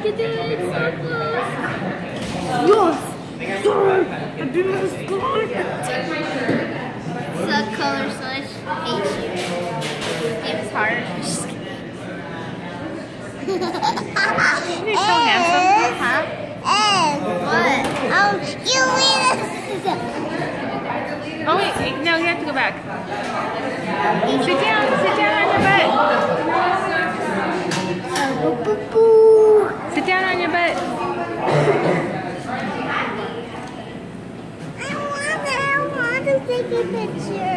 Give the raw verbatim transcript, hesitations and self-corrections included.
can do it so close. Yes! Sorry! I did my score! Suck color slash hate you. It's hard. Just kidding. You're so handsome. Huh? What? Oh, you win! Oh wait, no, you have to go back. Sit down, sit down on your butt. Sit down on your butt. I want to, I want to take a picture.